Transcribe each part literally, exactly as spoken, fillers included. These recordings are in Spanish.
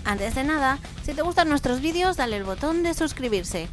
Antes de nada, si te gustan nuestros vídeos, dale el botón de suscribirse.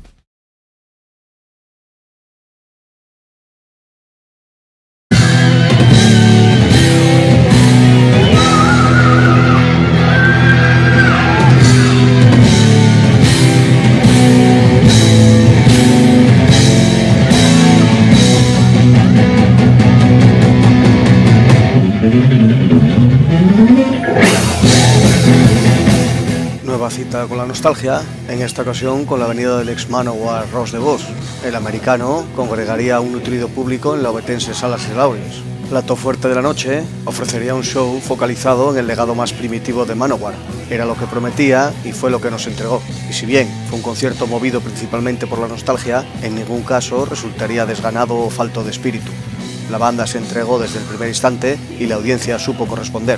Nueva cita con la nostalgia, en esta ocasión con la venida del ex Manowar Ross de Vos. El americano congregaría a un nutrido público en la obetense Salas de Laureus. Plato fuerte de la noche, ofrecería un show focalizado en el legado más primitivo de Manowar. Era lo que prometía y fue lo que nos entregó. Y si bien fue un concierto movido principalmente por la nostalgia, en ningún caso resultaría desganado o falto de espíritu. La banda se entregó desde el primer instante y la audiencia supo corresponder.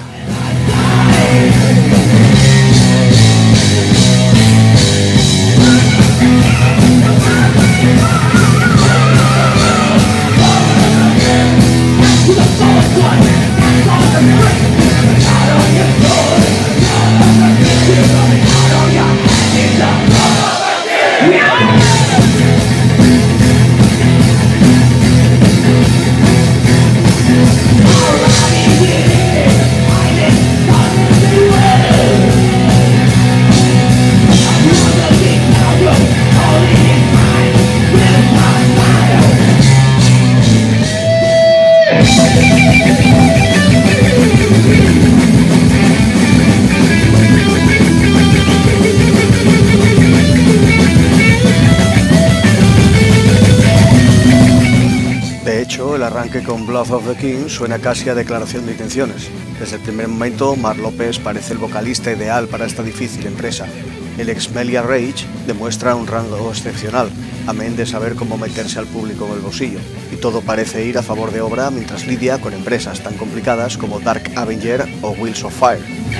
El arranque con Blood of the King suena casi a declaración de intenciones. Desde el primer momento, Mark López parece el vocalista ideal para esta difícil empresa. El ex Melia Rage demuestra un rango excepcional, amén de saber cómo meterse al público en el bolsillo. Y todo parece ir a favor de obra mientras lidia con empresas tan complicadas como Dark Avenger o Wheels of Fire.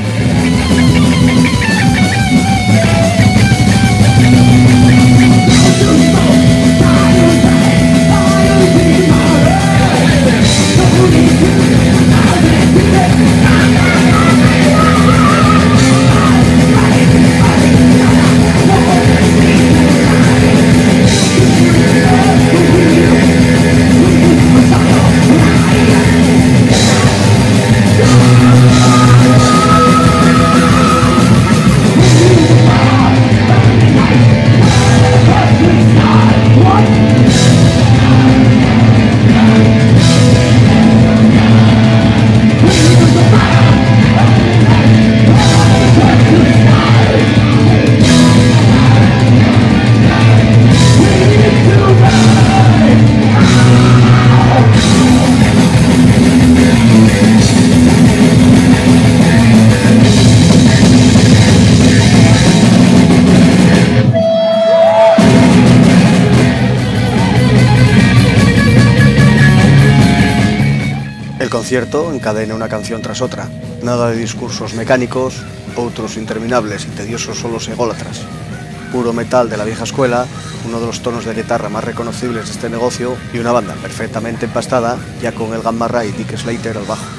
El concierto encadena una canción tras otra, nada de discursos mecánicos, otros interminables y tediosos solos ególatras. Puro metal de la vieja escuela, uno de los tonos de guitarra más reconocibles de este negocio y una banda perfectamente empastada, ya con el Gamma Ray y Dick Slater al bajo.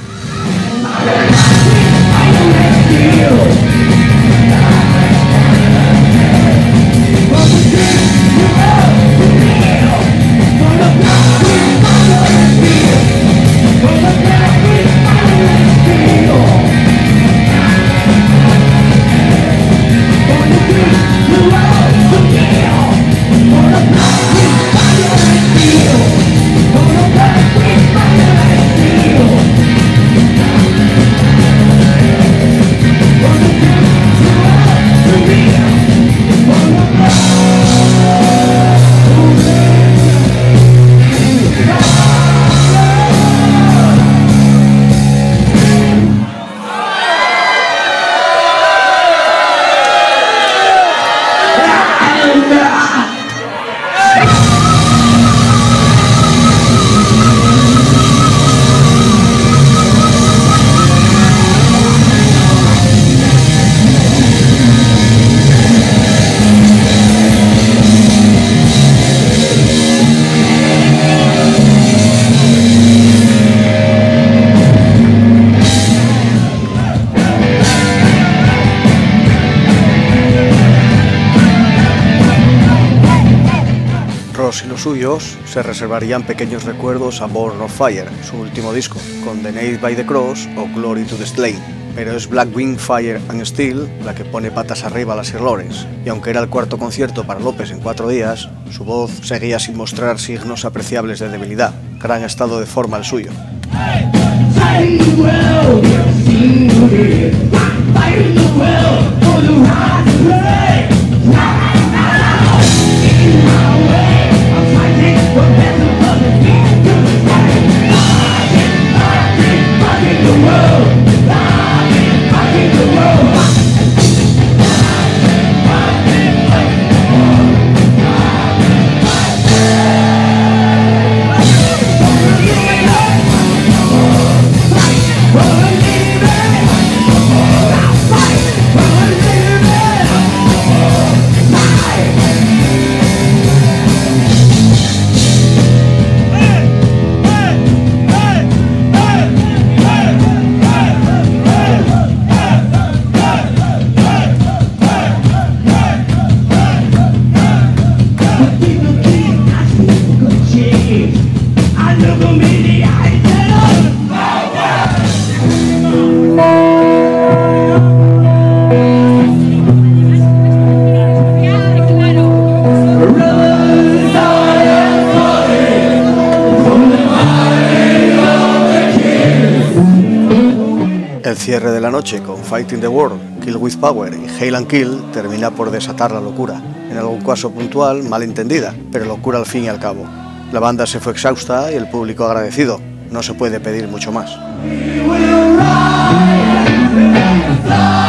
We'll be right back. Ellos se reservarían pequeños recuerdos a Born of Fire, su último disco, con The Nail by the Cross o Glory to the Slain. Pero es Black Wing, Fire and Steel la que pone patas arriba a las Sir Lawrence, y aunque era el cuarto concierto para López en cuatro días, su voz seguía sin mostrar signos apreciables de debilidad, gran estado de forma el suyo. El cierre de la noche con Fighting the World, Kill with Power y Hail and Kill termina por desatar la locura, en algún caso puntual mal entendida, pero locura al fin y al cabo. La banda se fue exhausta y el público agradecido, no se puede pedir mucho más.